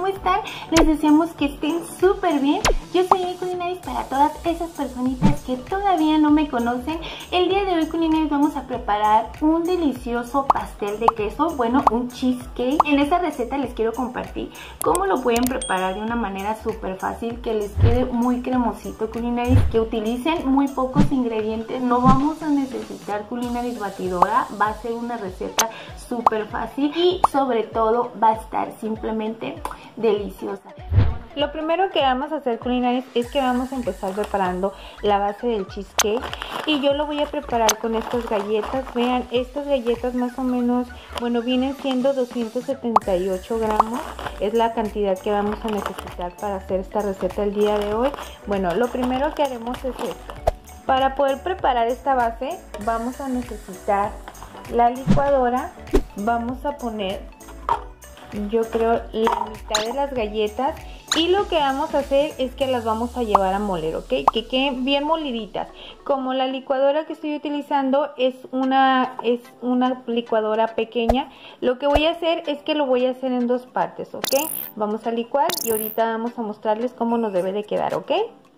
están? Les deseamos que estén súper bien. Yo soy Culinaris para todas esas personitas que todavía no me conocen. El día de hoy, Culinaris, vamos a preparar un delicioso pastel de queso, bueno, un cheesecake. En esta receta les quiero compartir cómo lo pueden preparar de una manera súper fácil, que les quede muy cremosito, Culinaris, que utilicen muy pocos ingredientes. No vamos a necesitar, Culinaris, batidora. Va a ser una receta súper fácil y sobre todo va a estar simplemente deliciosa. Lo primero que vamos a hacer, Culinaris, es que vamos a empezar preparando la base del cheesecake y yo lo voy a preparar con estas galletas. Vean, estas galletas más o menos, bueno, vienen siendo 278 gramos, es la cantidad que vamos a necesitar para hacer esta receta el día de hoy. Bueno, lo primero que haremos es esto. Para poder preparar esta base vamos a necesitar la licuadora. Vamos a poner, yo creo, la mitad de las galletas y lo que vamos a hacer es que las vamos a llevar a moler, ¿ok? Que queden bien moliditas. Como la licuadora que estoy utilizando es una licuadora pequeña, lo que voy a hacer es que lo voy a hacer en dos partes, ¿ok? Vamos a licuar y ahorita vamos a mostrarles cómo nos debe de quedar, ¿ok?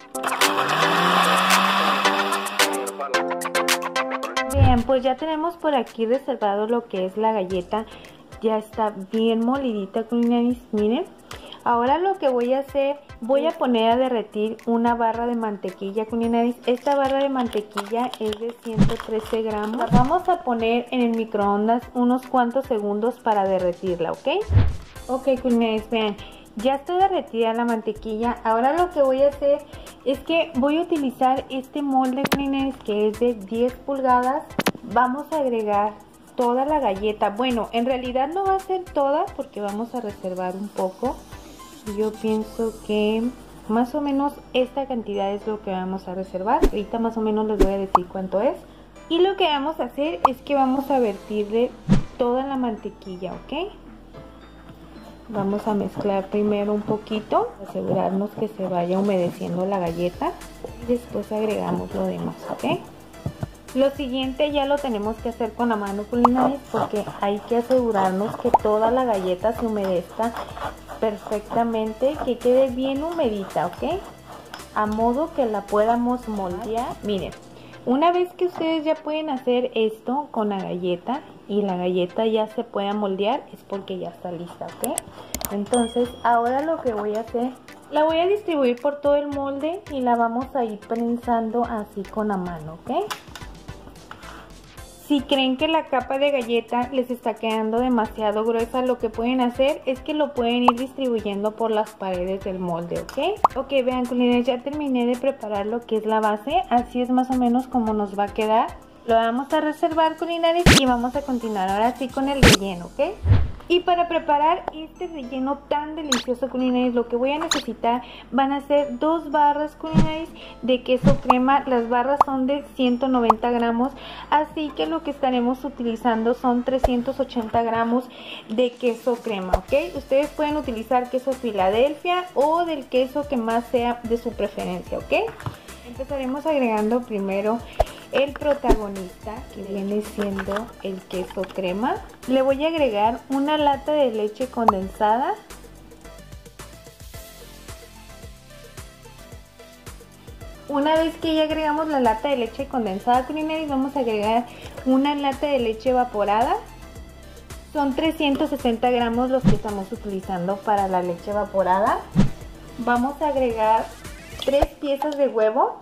Bien, pues ya tenemos por aquí reservado lo que es la galleta. Ya está bien molidita, Culinaris, miren. Ahora lo que voy a hacer, voy a poner a derretir una barra de mantequilla, Culinaris. Esta barra de mantequilla es de 113 gramos. La vamos a poner en el microondas unos cuantos segundos para derretirla, ¿ok? Ok, Culinaris, vean, ya está derretida la mantequilla. Ahora lo que voy a hacer es que voy a utilizar este molde, Culinaris, que es de 10 pulgadas. Vamos a agregar toda la galleta. Bueno, en realidad no va a ser toda porque vamos a reservar un poco. Yo pienso que más o menos esta cantidad es lo que vamos a reservar. Ahorita más o menos les voy a decir cuánto es. Y lo que vamos a hacer es que vamos a vertirle toda la mantequilla, ¿ok? Vamos a mezclar primero un poquito, asegurarnos que se vaya humedeciendo la galleta y después agregamos lo demás, ¿ok? Lo siguiente ya lo tenemos que hacer con la mano, Culinaris, porque hay que asegurarnos que toda la galleta se humedezca perfectamente, que quede bien humedita, ¿ok? A modo que la podamos moldear. Miren, una vez que ustedes ya pueden hacer esto con la galleta y la galleta ya se pueda moldear, es porque ya está lista, ¿ok? Entonces ahora lo que voy a hacer, la voy a distribuir por todo el molde y la vamos a ir prensando así con la mano, ¿ok? Si creen que la capa de galleta les está quedando demasiado gruesa, lo que pueden hacer es que lo pueden ir distribuyendo por las paredes del molde, ¿ok? Ok, vean, Culinaris, ya terminé de preparar lo que es la base. Así es más o menos como nos va a quedar. Lo vamos a reservar, Culinaris, y vamos a continuar ahora sí con el relleno, ¿ok? Y para preparar este relleno tan delicioso, Culinaris, lo que voy a necesitar van a ser 2 barras, Culinaris, de queso crema. Las barras son de 190 gramos, así que lo que estaremos utilizando son 380 gramos de queso crema, ¿ok? Ustedes pueden utilizar queso Filadelfia o del queso que más sea de su preferencia, ¿ok? Empezaremos agregando primero el protagonista, que viene siendo el queso crema. Le voy a agregar una lata de leche condensada. Una vez que ya agregamos la lata de leche condensada, Culinaris, vamos a agregar una lata de leche evaporada. Son 360 gramos los que estamos utilizando para la leche evaporada. Vamos a agregar 3 piezas de huevo.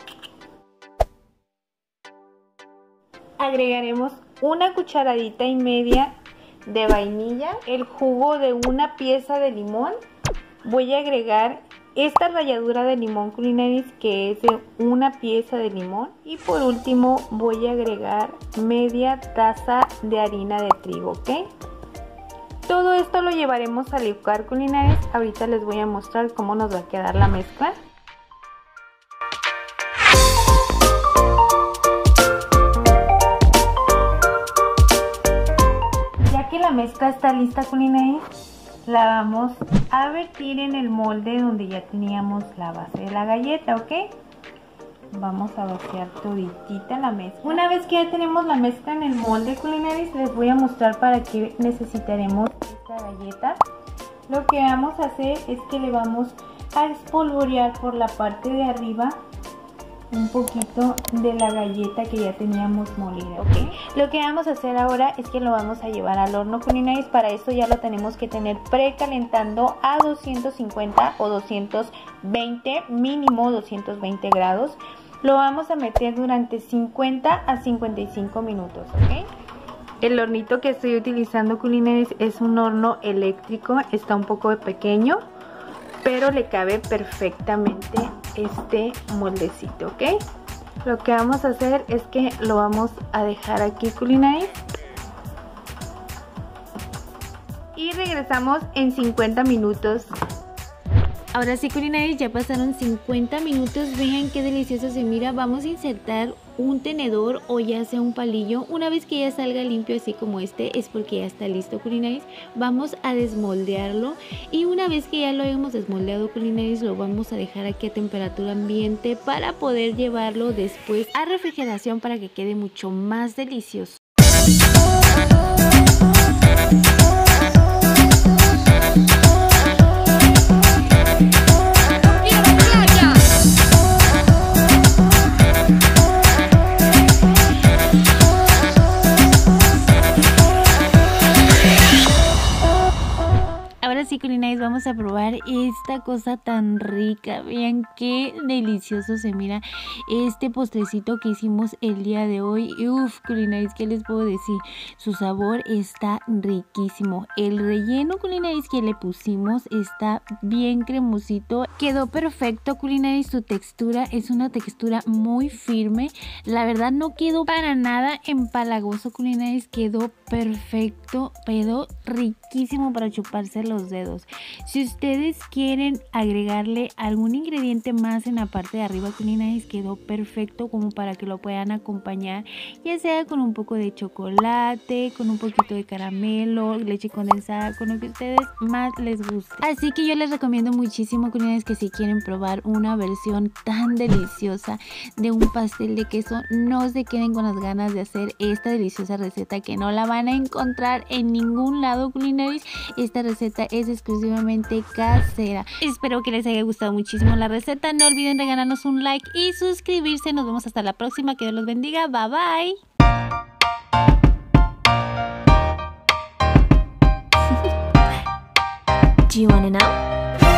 Agregaremos una cucharadita y media de vainilla, el jugo de una pieza de limón. Voy a agregar esta ralladura de limón, Culinaris, que es de una pieza de limón. Y por último voy a agregar media taza de harina de trigo, ¿ok? Todo esto lo llevaremos a licuar, Culinaris. Ahorita les voy a mostrar cómo nos va a quedar la mezcla. La mezcla está lista, Culinaris, la vamos a vertir en el molde donde ya teníamos la base de la galleta, ¿ok? Vamos a vaciar toditita la mezcla. Una vez que ya tenemos la mezcla en el molde, Culinaris, les voy a mostrar para qué necesitaremos esta galleta. Lo que vamos a hacer es que le vamos a espolvorear por la parte de arriba un poquito de la galleta que ya teníamos molida, ¿ok? Lo que vamos a hacer ahora es que lo vamos a llevar al horno culinaris. Para esto ya lo tenemos que tener precalentando a 250 o 220, mínimo 220 grados. Lo vamos a meter durante 50 a 55 minutos, ¿ok? El hornito que estoy utilizando culinaris es un horno eléctrico, está un poco pequeño, pero le cabe perfectamente este moldecito, ¿ok? Lo que vamos a hacer es que lo vamos a dejar aquí culinaris y regresamos en 50 minutos. Ahora sí culinaris, ya pasaron 50 minutos, vean qué delicioso se mira. Vamos a insertar un tenedor o ya sea un palillo. Una vez que ya salga limpio así como este es porque ya está listo culinaris. Vamos a desmoldearlo y una vez que ya lo hayamos desmoldeado culinaris lo vamos a dejar aquí a temperatura ambiente para poder llevarlo después a refrigeración para que quede mucho más delicioso. Ahora sí culinaris, vamos a probar esta cosa tan rica. Vean qué delicioso se mira este postrecito que hicimos el día de hoy. Uff culinaris, ¿qué les puedo decir? Su sabor está riquísimo. El relleno culinaris que le pusimos está bien cremosito. Quedó perfecto culinaris, su textura es una textura muy firme. La verdad no quedó para nada empalagoso culinaris, quedó perfecto, quedó riquísimo para chuparse los dedos. Si ustedes quieren agregarle algún ingrediente más en la parte de arriba culinaris, quedó perfecto como para que lo puedan acompañar, ya sea con un poco de chocolate, con un poquito de caramelo, leche condensada, con lo que a ustedes más les guste. Así que yo les recomiendo muchísimo culinaris que si quieren probar una versión tan deliciosa de un pastel de queso, no se queden con las ganas de hacer esta deliciosa receta que no la van a encontrar en ningún lado culinaris. Esta receta es exclusivamente casera. Espero que les haya gustado muchísimo la receta. No olviden regalarnos un like y suscribirse. Nos vemos hasta la próxima. Que Dios los bendiga. Bye bye. Do you wanna know?